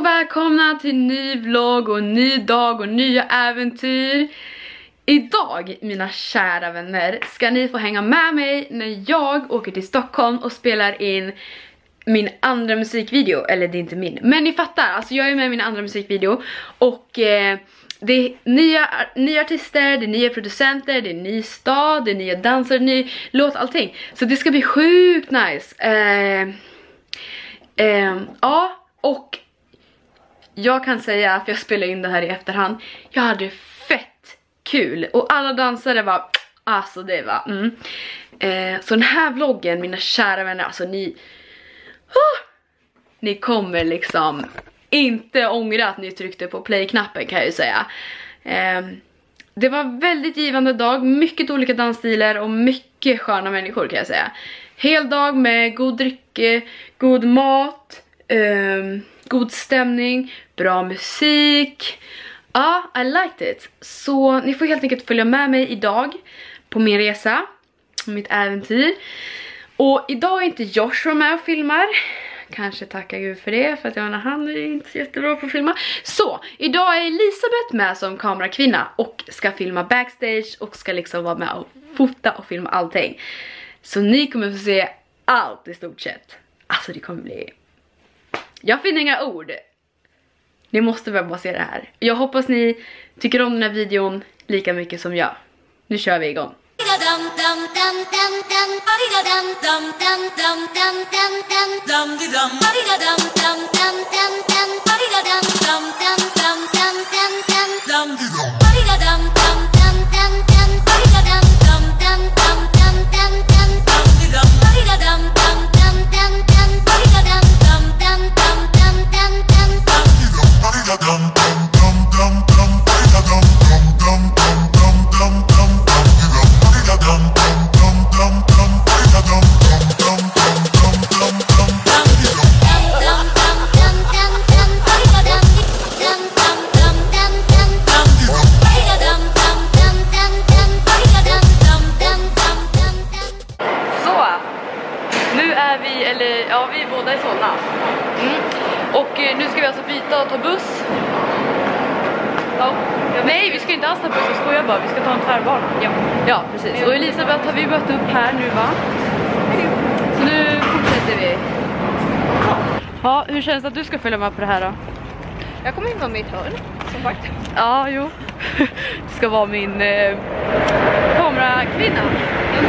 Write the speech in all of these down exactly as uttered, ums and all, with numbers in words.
välkomna till ny vlogg och ny dag och nya äventyr. Idag, mina kära vänner, ska ni få hänga med mig när jag åker till Stockholm och spelar in min andra musikvideo. Eller det är inte min, men ni fattar, alltså jag är med i min andra musikvideo. Och eh, det är nya, nya artister, det är nya producenter, det är ny stad, det är nya dansare, ny låt, allting. Så det ska bli sjukt nice. eh, eh, Ja, och jag kan säga att jag spelar in det här i efterhand. Jag hade fett kul. Och alla dansare var, alltså det var mm. eh, Så den här vloggen, mina kära vänner, alltså ni oh, ni kommer liksom inte ångra att ni tryckte på play-knappen, kan jag ju säga. eh, Det var en väldigt givande dag. Mycket olika dansstilar och mycket sköna människor, kan jag säga. Hel dag med god drycke, god mat, eh, god stämning, bra musik. Ja, I liked it. Så ni får helt enkelt följa med mig idag på min resa, mitt äventyr. Och idag är inte Joshua med och filmar. Kanske tacka Gud för det, för att jag menar, han är inte så jättebra på att filma. Så, idag är Elisabeth med som kamerakvinna och ska filma backstage och ska liksom vara med och fota och filma allting. Så ni kommer få se allt i stort sett. Alltså det kommer bli... Jag finner inga ord. Ni måste väl bara se det här. Jag hoppas ni tycker om den här videon lika mycket som jag. Nu kör vi igång. Ja, vi är båda i Solna. Mm. Och eh, nu ska vi alltså byta och ta buss. Ja. Nej, vi ska inte alls ta buss, vi skojar bara. Vi ska ta en tvärbana. Ja, ja precis. Och Elisabeth har vi mött upp här nu, va? Så nu fortsätter vi. Ja, hur känns det att du ska följa med på det här då? Jag kommer inte vara med i ett hörn, som sagt. Ja, jo. Du ska vara min eh, kamerakvinna. Mm.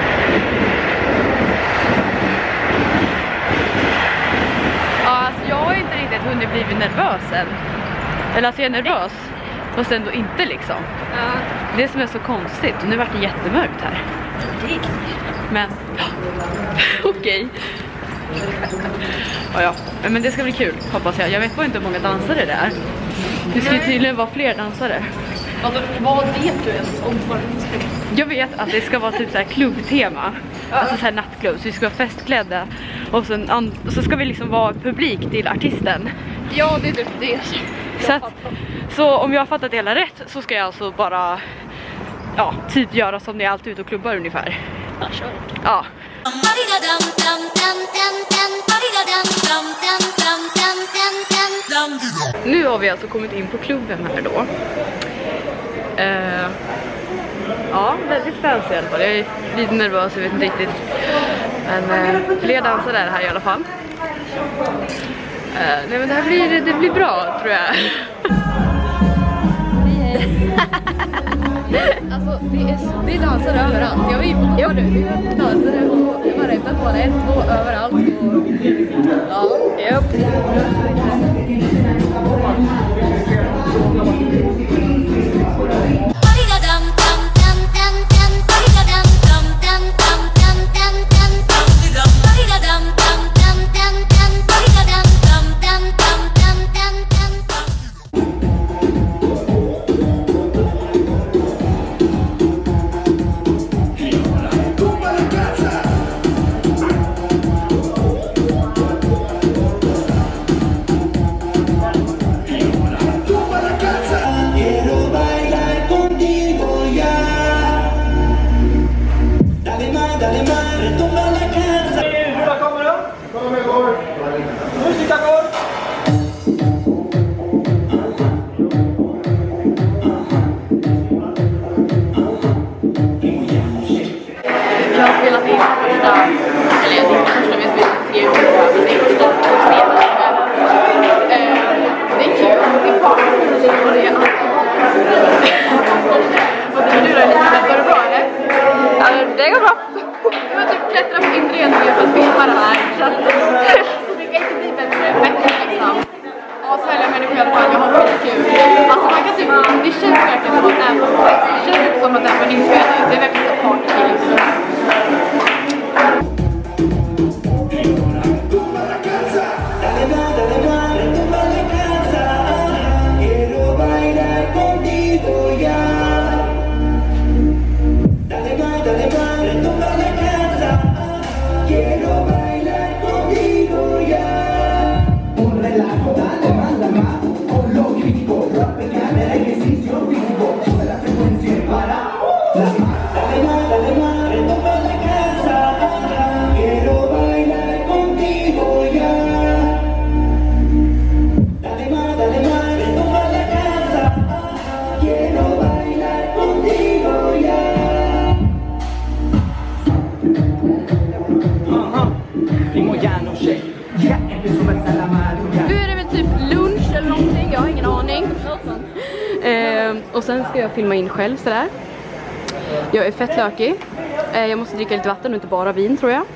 Alltså jag har inte riktigt hunnit blivit nervös än. Eller alltså jag är nervös, fast ändå inte liksom. Ja. Det som är så konstigt. Nu vart det jättemörkt här. Men okej. Ja, ja. Men det ska bli kul, hoppas jag. Jag vet bara inte hur många dansare det är. Det ska ju tydligen vara fler dansare. Alltså, vad vet du ens om vad det ska? Jag vet att det ska vara typ så här klubbtema. Ja. Alltså så här nattklubb. Så vi ska vara festklädda. Och så, och så ska vi liksom vara publik till artisten. Ja, det är typ det. Så, att, så om jag har fattat det hela rätt så ska jag alltså bara, ja, typ göra som ni alltid ut och klubbar ungefär. Ja, kör. Ja. Nu har vi alltså kommit in på klubben här då. Uh, ja, väldigt fancy i alla fall. Jag är lite nervös, jag vet inte riktigt. Men uh, fler dansare är här i alla fall. Uh, nej men det här blir, det blir bra, tror jag. Alltså, det är, det är dansare överallt. Jag var ju på ja. nu. Det är dansare och det var rädda på det. Ett, två, överallt. Och... Ja, japp. Nu är det väl typ lunch eller någonting, jag har ingen aning. Eh, och sen ska jag filma in själv sådär. Jag är fett lökig. Eh, jag måste dricka lite vatten och inte bara vin, tror jag.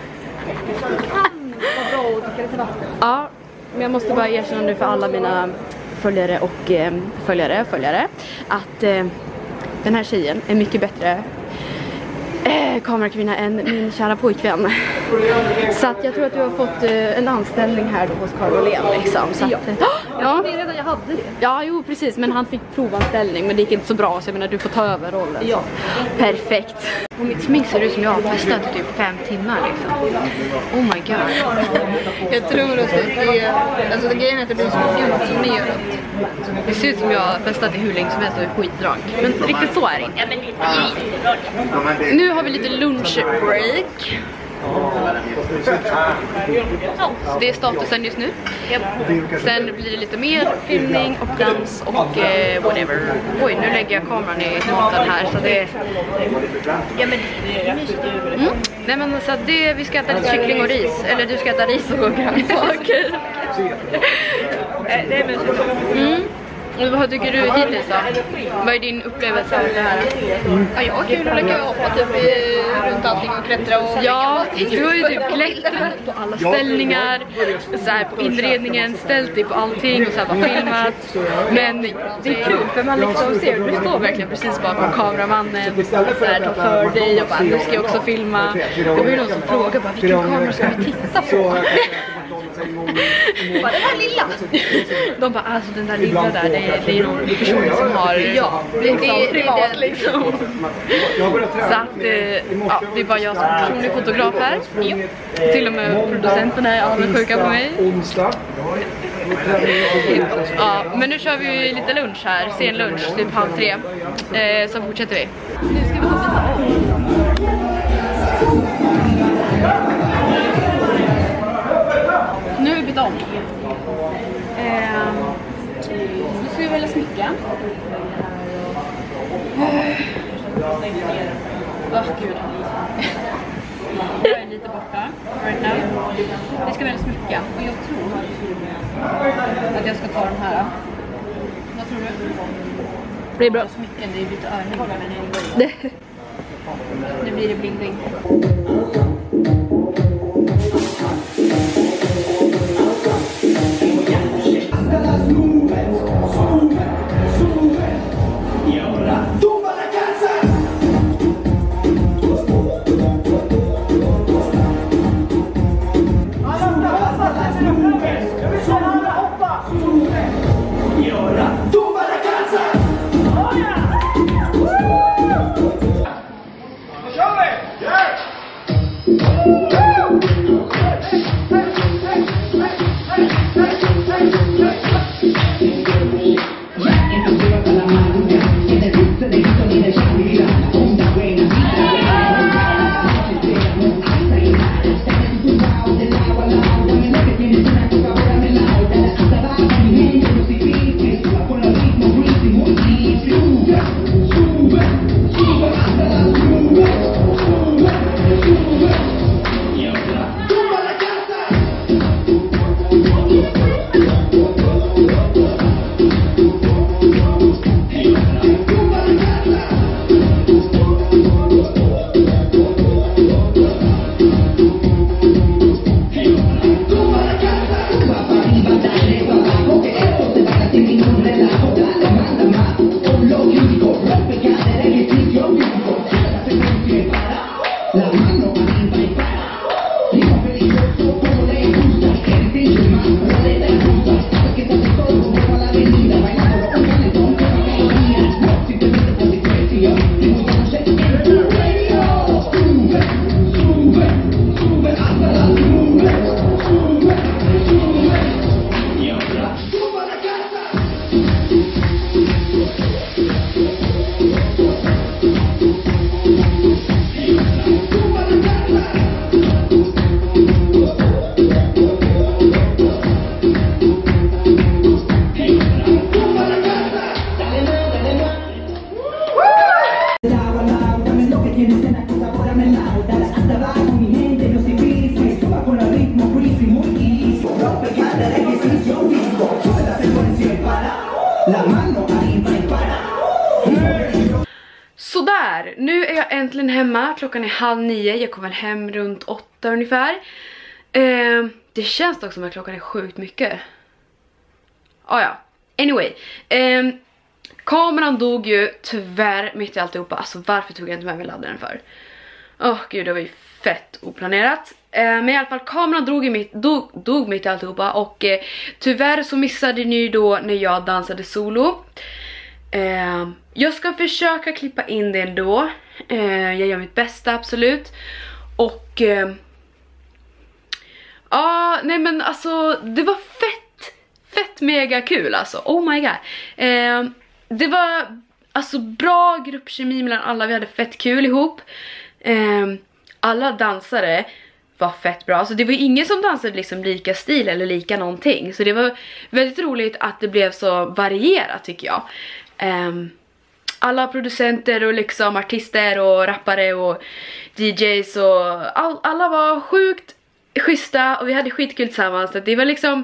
Ja, men jag måste bara erkänna nu för alla mina följare och eh, följare, följare att eh, den här tjejen är mycket bättre eh, kamerakvinna än min kära pojkvän. Så att jag tror att du har fått eh, en anställning här då hos Carl Åhlén liksom. Så att, ja. Ja. Det är redan jag hade det. Ja, jo precis, men han fick provanställning, men det gick inte så bra, så jag menar du får ta över rollen. Ja. Perfekt. Och mitt smink ser ut som jag har festat i typ fem timmar liksom. Oh my god. Jag tror att det är, alltså det grejen är att det blir så emotsionerat. Det ser ut som jag har festat i hur länge som helst och är skitdrank. Men riktigt så är det inte. Ja, men lite. Nu har vi lite lunchbreak. Ja, så det är statusen just nu. Sen blir det lite mer filmning och dans och eh, whatever. Oj, nu lägger jag kameran i maten här så det... Ja men Mm. Nej men så att det, vi ska äta lite kyckling och ris. Eller du ska äta ris och grönsaker. det är mysigt. Mm. Och vad tycker du hittills då? Vad är din upplevelse av det här? Ja, jag har kul att lägga hoppa typ runt allting och klättra och... Ja, du har ju typ klättrat på alla ställningar, så här på inredningen, ställt dig på allting och så här bara filmat. Men det är kul för man liksom ser, du står verkligen precis bakom kameramannen och så här tar för dig och bara, nu ska jag också filma. Det var ju någon som frågade bara, vilken kamera ska vi titta på? Bara den här lilla. De bara, alltså den där lilla där, det är, det är någon person som har, ja, liksom, det är privat det. liksom. Så att, eh, ja, det är bara jag som personlig fotograf här. Jo. Till och med producenterna är avundsjuka på mig. Ja, men nu kör vi lite lunch här, sen lunch, typ halv tre. Eh, så fortsätter vi. Nu ska vi gå vidare. Nu har vi bytt om. Eh, nu ska vi välja smycka. Åh oh, gud. Jag är lite borta right now. Vi ska välja smycka och jag tror att jag ska ta den här. Vad tror du? Det är bra. Smycken, det är lite örning. Nu blir det bling bling. hemma, klockan är halv nio, jag kommer hem runt åtta ungefär. Eh, det känns dock som att klockan är sjukt mycket. Ah, ja, anyway. Eh, kameran dog ju tyvärr mitt i alltihopa. Alltså varför tog jag inte med mig laddaren för? Åh oh, gud, det var ju fett oplanerat. Eh, men i alla fall, kameran drog, i mitt, dog, dog mitt i alltihopa. Och eh, tyvärr så missade ni då när jag dansade solo. Eh, jag ska försöka klippa in det ändå. Eh, jag gör mitt bästa, absolut. Och... Eh, Ja, ah, nej men alltså det var fett, fett mega kul alltså, oh my god. Eh, det var alltså bra gruppkemi mellan alla, vi hade fett kul ihop. Eh, alla dansare var fett bra, alltså det var ingen som dansade liksom lika stil eller lika någonting. Så det var väldigt roligt att det blev så varierat tycker jag. Eh, alla producenter och liksom artister och rappare och D Js och all, alla var sjukt schyssta och vi hade skitkul tillsammans. Så det var liksom,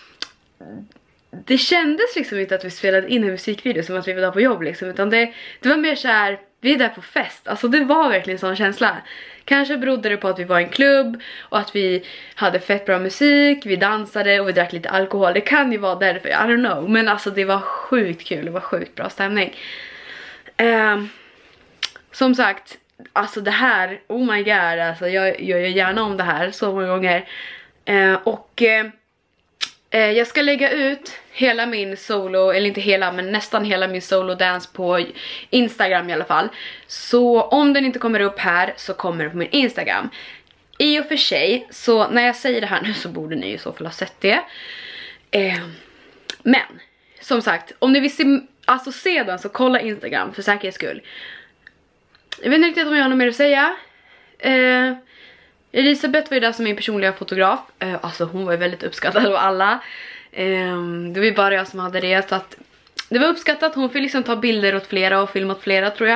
det kändes liksom inte att vi spelade in en musikvideo som att vi var där på jobb liksom, utan det, det var mer så här, vi är där på fest. Alltså det var verkligen en sån känsla. Kanske berodde det på att vi var i en klubb och att vi hade fett bra musik, vi dansade och vi drack lite alkohol. Det kan ju vara därför, I don't know. Men alltså det var sjukt kul, det var sjukt bra stämning. um, Som sagt, alltså det här, oh my god, alltså jag, jag gör gärna om det här så många gånger. eh, Och eh, jag ska lägga ut hela min solo, eller inte hela men nästan hela min solo dance på Instagram i alla fall. Så om den inte kommer upp här så kommer den på min Instagram. I och för sig, så när jag säger det här nu så borde ni i så fall ha sett det. eh, Men, som sagt, om ni vill se, alltså se den så kolla Instagram för säkerhets skull. Jag vet inte riktigt om jag har något mer att säga. eh, Elisabeth var ju där som min personliga fotograf. eh, Alltså hon var ju väldigt uppskattad av alla. eh, Det var ju bara jag som hade det. Så att det var uppskattat, hon fick liksom ta bilder åt flera och filma åt flera tror jag.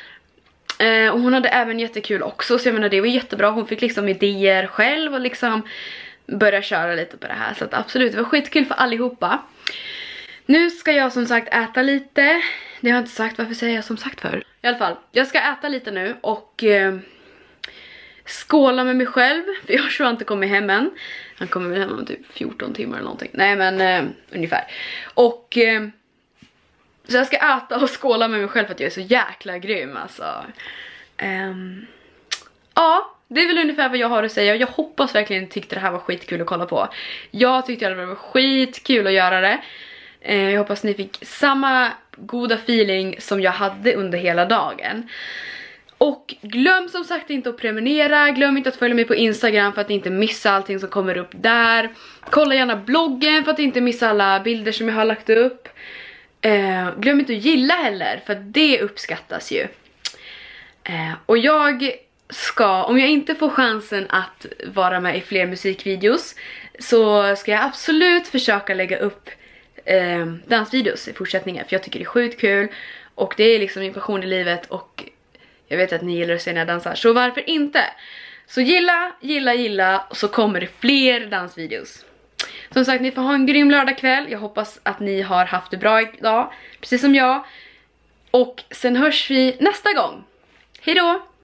eh, Och hon hade även jättekul också. Så jag menar det var jättebra, hon fick liksom idéer själv och liksom börja köra lite på det här. Så att absolut, det var skitkul för allihopa. Nu ska jag som sagt äta lite. Det har jag inte sagt, varför säger jag som sagt för? I alla fall, jag ska äta lite nu och eh, skåla med mig själv. För jag tror inte kommer hem än. Han kommer väl hem om typ fjorton timmar eller någonting. Nej men eh, ungefär. Och eh, så jag ska äta och skåla med mig själv för att jag är så jäkla grym alltså. eh, Ja, det är väl ungefär vad jag har att säga. Jag hoppas verkligen tyckte det här var skitkul att kolla på. Jag tyckte det var skitkul att göra det. Jag hoppas ni fick samma goda feeling som jag hade under hela dagen. Och glöm som sagt inte att prenumerera. Glöm inte att följa mig på Instagram för att inte missa allting som kommer upp där. Kolla gärna bloggen för att inte missa alla bilder som jag har lagt upp. eh, Glöm inte att gilla heller, för att det uppskattas ju. eh, Och jag ska, om jag inte får chansen att vara med i fler musikvideos, så ska jag absolut försöka lägga upp Eh, dansvideos i fortsättningen, för jag tycker det är sjukt kul och det är liksom min passion i livet och jag vet att ni gillar att se när jag dansar, så varför inte? Så gilla, gilla, gilla och så kommer det fler dansvideos. Som sagt, ni får ha en grym lördagkväll. Jag hoppas att ni har haft det bra idag, precis som jag. Och sen hörs vi nästa gång. Hej då!